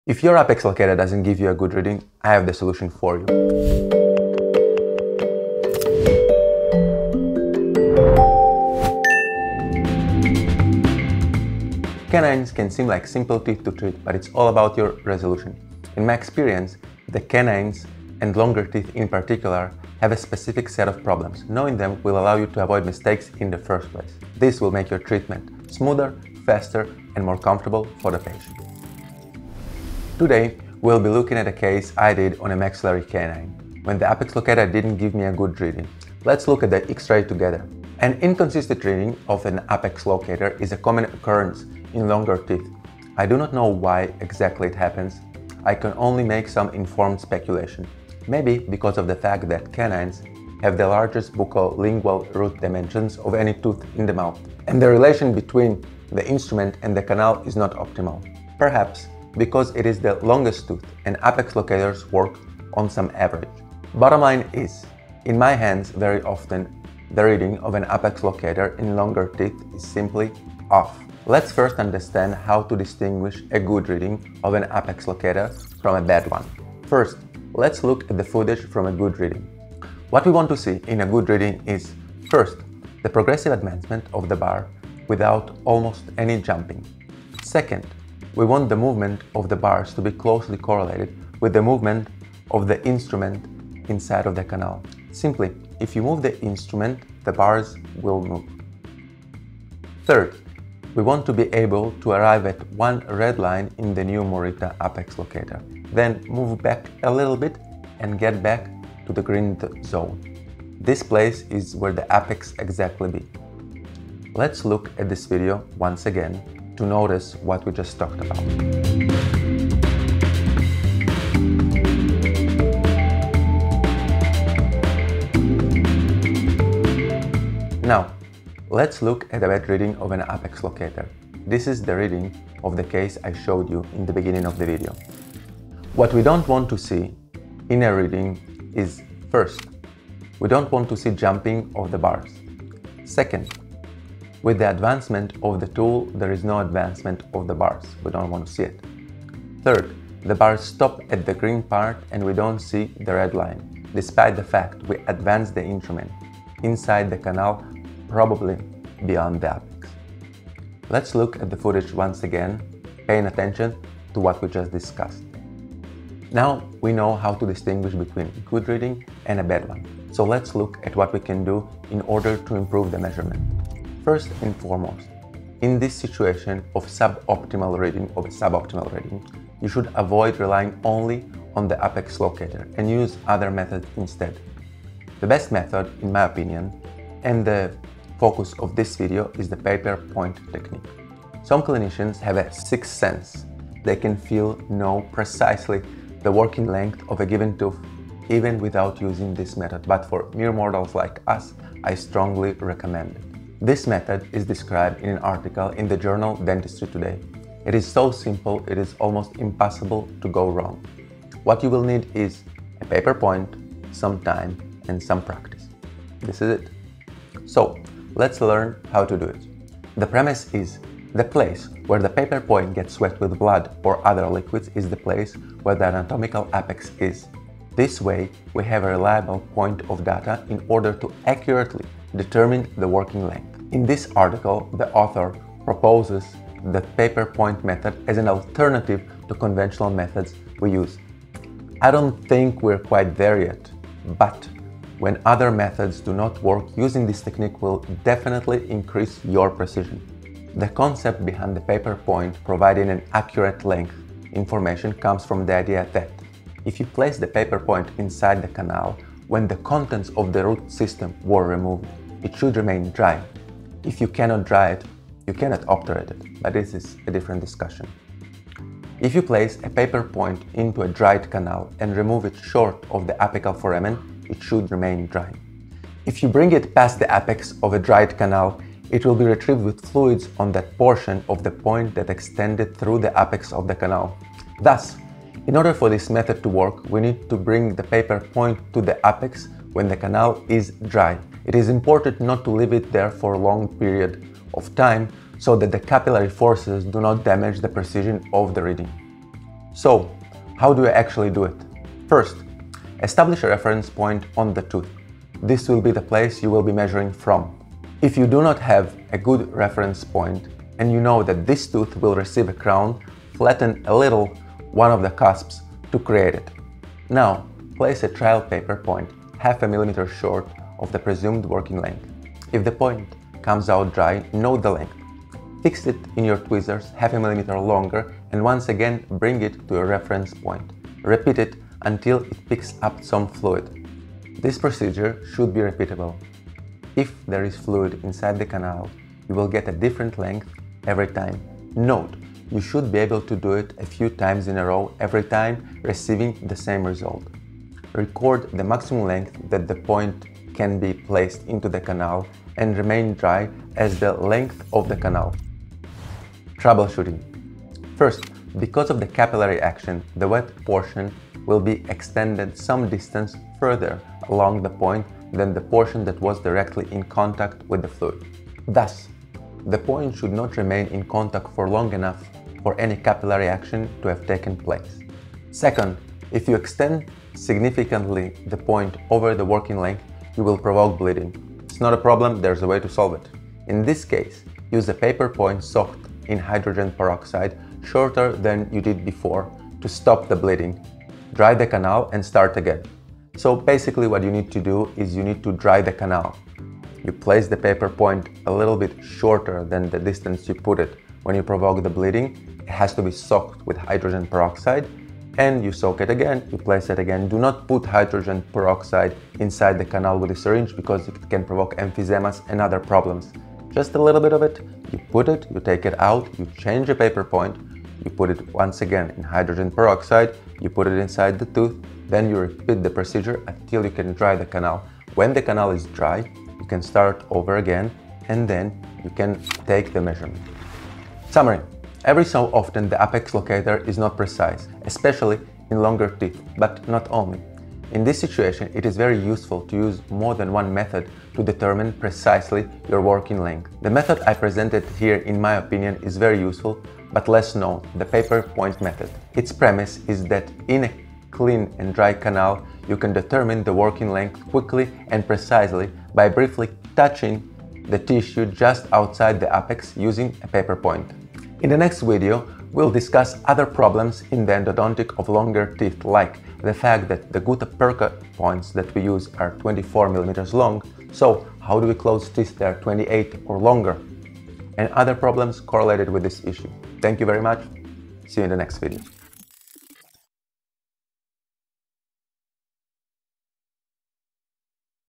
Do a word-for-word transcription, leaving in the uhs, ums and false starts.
If your apex locator doesn't give you a good reading, I have the solution for you. Canines can seem like simple teeth to treat, but it's all about your resolution. In my experience, the canines and longer teeth in particular have a specific set of problems. Knowing them will allow you to avoid mistakes in the first place. This will make your treatment smoother, faster, and more comfortable for the patient. Today, we'll be looking at a case I did on a maxillary canine, when the apex locator didn't give me a good reading. Let's look at the X-ray together. An inconsistent reading of an apex locator is a common occurrence in longer teeth. I do not know why exactly it happens. I can only make some informed speculation. Maybe because of the fact that canines have the largest buccal-lingual root dimensions of any tooth in the mouth, and the relation between the instrument and the canal is not optimal. Perhaps because it is the longest tooth and apex locators work on some average. Bottom line is, in my hands very often, the reading of an apex locator in longer teeth is simply off. Let's first understand how to distinguish a good reading of an apex locator from a bad one. First, let's look at the footage from a good reading. What we want to see in a good reading is, first, the progressive advancement of the bar without almost any jumping. Second, we want the movement of the bars to be closely correlated with the movement of the instrument inside of the canal. Simply, if you move the instrument, the bars will move. Third, we want to be able to arrive at one red line in the new Morita apex locator, then move back a little bit and get back to the green zone. This place is where the apex exactly be. Let's look at this video once again to notice what we just talked about. Now, let's look at the bad reading of an apex locator. This is the reading of the case I showed you in the beginning of the video. What we don't want to see in a reading is, first, we don't want to see jumping of the bars. Second, with the advancement of the tool, there is no advancement of the bars. We don't want to see it. Third, the bars stop at the green part and we don't see the red line, despite the fact we advance the instrument inside the canal, probably beyond the apex. Let's look at the footage once again, paying attention to what we just discussed. Now we know how to distinguish between a good reading and a bad one. So let's look at what we can do in order to improve the measurement. First and foremost, in this situation of suboptimal reading of a suboptimal reading, you should avoid relying only on the apex locator and use other methods instead. The best method, in my opinion, and the focus of this video is the paper point technique. Some clinicians have a sixth sense. They can feel, know precisely the working length of a given tooth even without using this method, but for mere mortals like us, I strongly recommend it. This method is described in an article in the journal Dentistry Today. It is so simple, it is almost impossible to go wrong. What you will need is a paper point, some time, and some practice. This is it. So, let's learn how to do it. The premise is, the place where the paper point gets wet with blood or other liquids is the place where the anatomical apex is. This way, we have a reliable point of data in order to accurately determine the working length. In this article, the author proposes the paper point method as an alternative to conventional methods we use. I don't think we're quite there yet, but when other methods do not work, using this technique will definitely increase your precision. The concept behind the paper point providing an accurate length information comes from the idea that if you place the paper point inside the canal, when the contents of the root system were removed, it should remain dry. If you cannot dry it, you cannot obturate it, but this is a different discussion. If you place a paper point into a dried canal and remove it short of the apical foramen, it should remain dry. If you bring it past the apex of a dried canal, it will be retrieved with fluids on that portion of the point that extended through the apex of the canal. Thus, in order for this method to work, we need to bring the paper point to the apex when the canal is dry. It is important not to leave it there for a long period of time so that the capillary forces do not damage the precision of the reading. So, how do you actually do it? First, establish a reference point on the tooth. This will be the place you will be measuring from. If you do not have a good reference point and you know that this tooth will receive a crown, flatten a little one of the cusps to create it. Now, place a trial paper point half a millimeter short of the presumed working length. If the point comes out dry, note the length. Fix it in your tweezers half a millimeter longer and once again bring it to a reference point. Repeat it until it picks up some fluid. This procedure should be repeatable. If there is fluid inside the canal, you will get a different length every time. Note, you should be able to do it a few times in a row every time, receiving the same result. Record the maximum length that the point can be placed into the canal and remain dry as the length of the canal. Troubleshooting. First, because of the capillary action, the wet portion will be extended some distance further along the point than the portion that was directly in contact with the fluid. Thus, the point should not remain in contact for long enough for any capillary action to have taken place. Second, if you extend significantly the point over the working length, you will provoke bleeding. It's not a problem, there's a way to solve it. In this case, use a paper point soaked in hydrogen peroxide shorter than you did before to stop the bleeding. Dry the canal and start again. So basically what you need to do is you need to dry the canal. You place the paper point a little bit shorter than the distance you put it when you provoke the bleeding. It has to be soaked with hydrogen peroxide and you soak it again, you place it again. Do not put hydrogen peroxide inside the canal with a syringe because it can provoke emphysemas and other problems. Just a little bit of it, you put it, you take it out, you change the paper point, you put it once again in hydrogen peroxide, you put it inside the tooth, then you repeat the procedure until you can dry the canal. When the canal is dry, you can start over again and then you can take the measurement. Summary. Every so often the apex locator is not precise, especially in longer teeth, but not only. In this situation, it is very useful to use more than one method to determine precisely your working length. The method I presented here, in my opinion, is very useful, but less known, the paper point method. Its premise is that in a clean and dry canal, you can determine the working length quickly and precisely by briefly touching the tissue just outside the apex using a paper point. In the next video, we'll discuss other problems in the endodontic of longer teeth, like the fact that the gutta perca points that we use are twenty-four millimeters long, so how do we close teeth that are twenty-eight or longer? And other problems correlated with this issue. Thank you very much. See you in the next video.